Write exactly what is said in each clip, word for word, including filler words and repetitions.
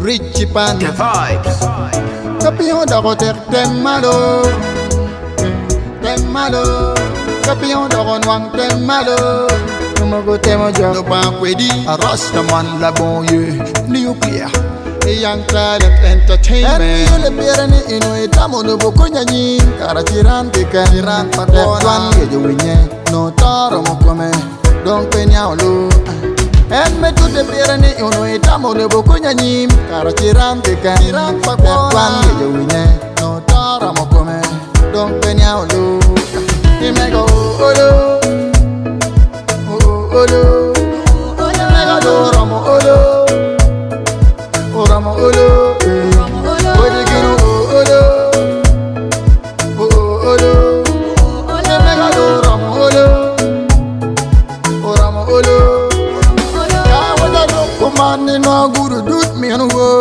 Richie Pan. The vibes. Capion d'Aroter, t'aimes malo. T'aimes malo. Capion d'Aronwang, t'aimes malo. Mogo t'aimes job. No ban kwedi. A Rastaman la bon yeux. Nuclear. A young talent entertainment. And you le pierani ino etamo no boko nyanyi. Karachiran tika. Chiran patwan. Yejo winye. No taro mo come. Don't pay nyao. En me tu te pierani uno etamo le boko nyanyim karachiran tika chiran pakwa kwan ye winye no tara mo come don penya olo imego olo olo imego do ramo olo ramo olo odi gino olo olo imego do ramo olo ramo olo Komani no guru dut mi no wo.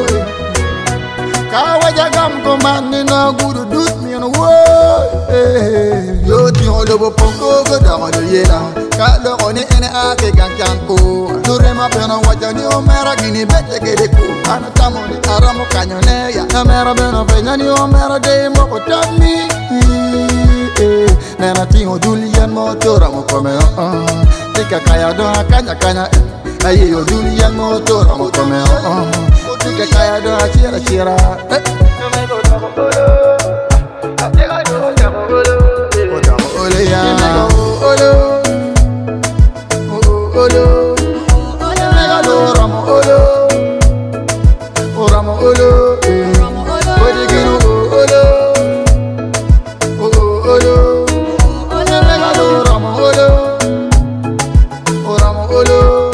Kawaja gam komani no guru dut mi no wo. Yo ti on lobo ponko go da mo yela. Ka lo oni ene ake gankanko. Dure ma peno waja ni o mera gini bete gede ko. Ana tamo ni aramo kanyone ya. Na mera beno penya ni o mera de mo ko tami. Nena tingo Julian mo tora mo come on. Tika kaya do kanya kanya. Aye yo Julian motor mo come on. Tika kaya do chira chira. Tika do jamo olo. Jamo olo ya. Olo. Olo. Mega do ramo olo. Ramo olo. Odi gino olo. Olo. Mega do ramo olo. Ramo olo.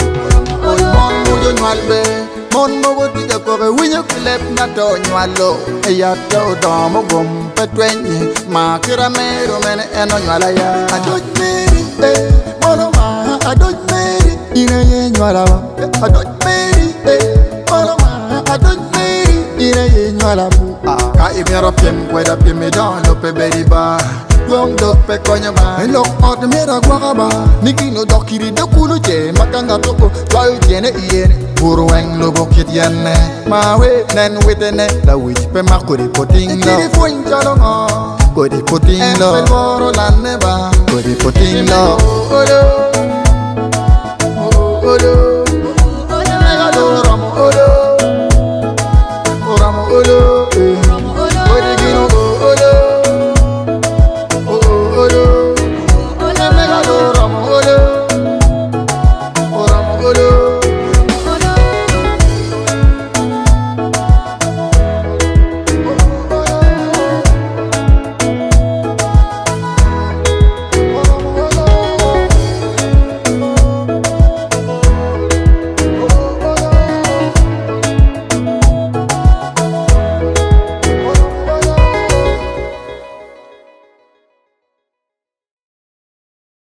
Mon mo wodi ja ko be winyo klep na to nywalo e ya to do mo gom petwenye ma kira mero mene eno nywala ya adoj meri eh mono ma adoj meri ina ye nywala adoj meri eh mono ma adoj meri ina ye nywala bu ka imero pem kweda pem don lo pe beriba Wong dok pe konya ba Lok ot mera gwa ba Niki no dokiri de kulu che Makanga toko Twayo tiene iene Puro weng lobo kit yenne Mawe nen witene La wich pe ma kodi poting lo Ikiri fuin chalongo Kodi poting lo Enfel moro lanne ba Kodi poting lo Olo Olo Mega do ramo olo Ramo olo Kodi gino olo Ramo olo, ramo olo.